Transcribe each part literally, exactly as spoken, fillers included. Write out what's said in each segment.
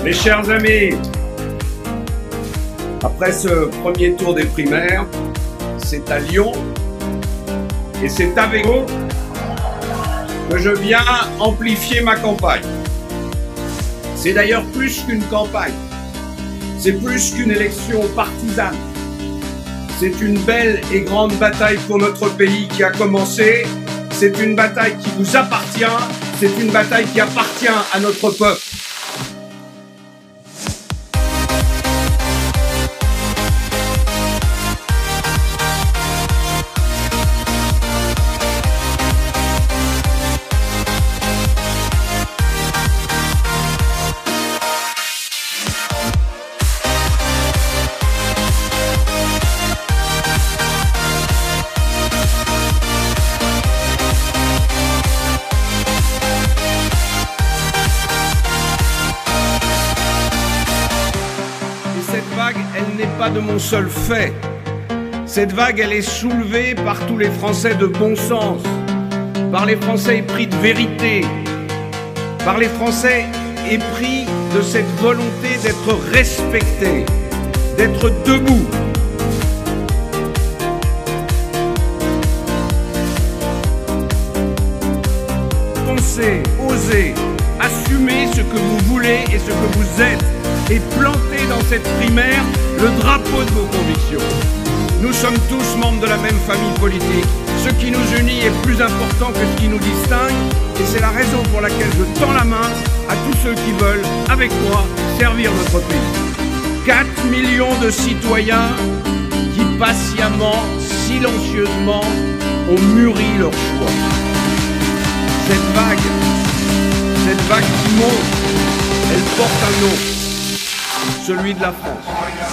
Mes chers amis, après ce premier tour des primaires, c'est à Lyon et c'est avec vous que je viens amplifier ma campagne. C'est d'ailleurs plus qu'une campagne, c'est plus qu'une élection partisane. C'est une belle et grande bataille pour notre pays qui a commencé. C'est une bataille qui vous appartient, c'est une bataille qui appartient à notre peuple. Cette vague, elle n'est pas de mon seul fait. Cette vague, elle est soulevée par tous les Français de bon sens, par les Français épris de vérité, par les Français épris de cette volonté d'être respectés, d'être debout. Pensez, osez, assumez ce que vous voulez et ce que vous êtes. Et planter dans cette primaire le drapeau de vos convictions. Nous sommes tous membres de la même famille politique. Ce qui nous unit est plus important que ce qui nous distingue. Et c'est la raison pour laquelle je tends la main à tous ceux qui veulent, avec moi, servir notre pays. quatre millions de citoyens qui patiemment, silencieusement, ont mûri leur choix. Cette vague, cette vague qui monte, elle porte un nom. Celui de la France.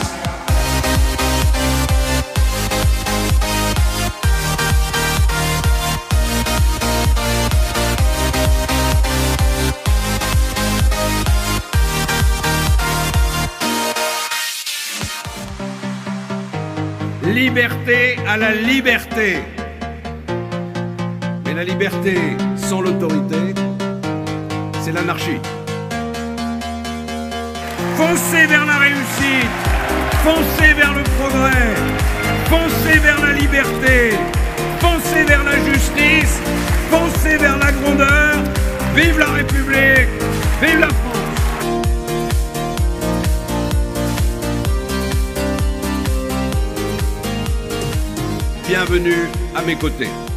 Liberté à la liberté. Mais la liberté sans l'autorité, c'est l'anarchie. Foncez vers la réussite, foncez vers le progrès, foncez vers la liberté, foncez vers la justice, foncez vers la grandeur. Vive la République, vive la France. Bienvenue à mes côtés.